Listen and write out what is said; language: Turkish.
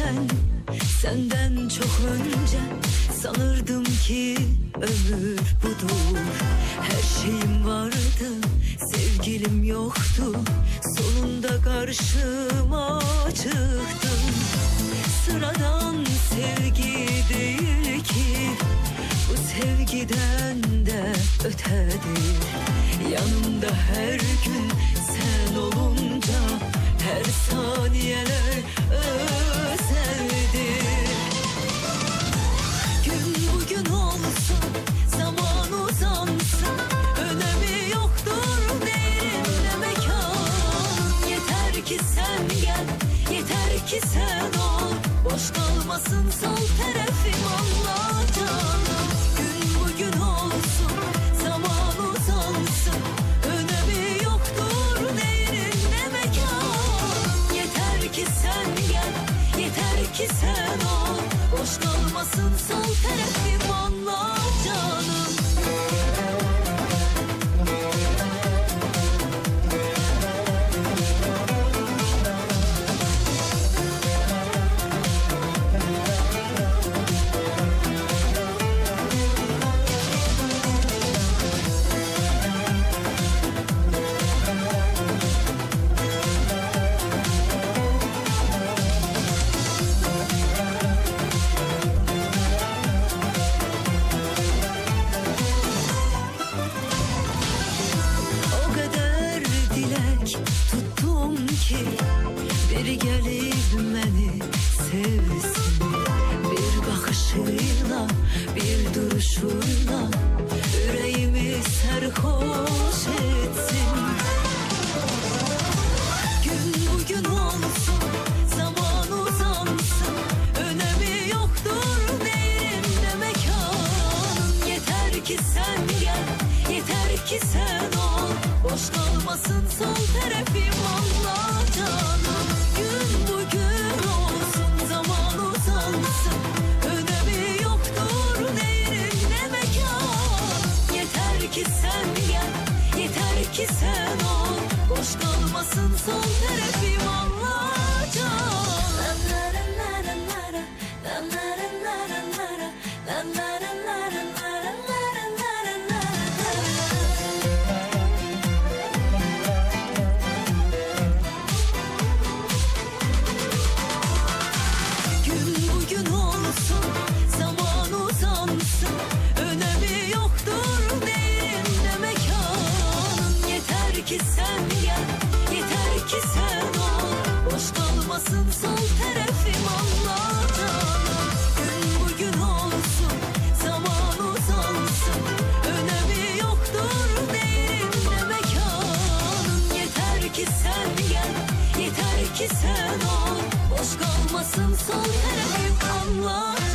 giderken senden çok önce sanırdım ki ömür budur. Her şeyim vardı, sevgilim yoktu, sonunda karşıma çıktın. Sıradan sevgi değil ki, bu sevgiden de ötedir. Yanımda her gün sen olunca her saniyeler özeldir. Gün bugün olsun, zaman uzansın, önemi yoktur neyin ne mekan. Yeter ki sen gel, yeter ki sen ol, boş kalmasın sol tarafım Allah canım. Gün bugün olsun, zaman uzansın, önemi yoktur neyin ne mekan. Yeter ki sen gel, yeter ki sen ol, boş kalmasın sol tarafım Allah canım. Tuttum ki bir gelip beni sevsin, bir bakışıyla, bir duruşuyla yüreğimi sarhoş etsin. Gün bugün olsun, zaman uzansın, önemi yoktur neyin ne mekan. Yeter ki sen gel, yeter ki sen ol, boş kalmasın sol tarafım Allah canım. Gün bugün olsun, zaman uzansın, önemi yoktur neyin ne mekan. Yeter ki sen gel, yeter ki sen ol, boş kalmasın sol tarafım Allah canım. Sol tarafım Allah canım. Gün bugün olsun, zaman uzansın, önemi yoktur neyin ne mekanın. Yeter ki sen gel, yeter ki sen ol, boş kalmasın sol tarafım Allah.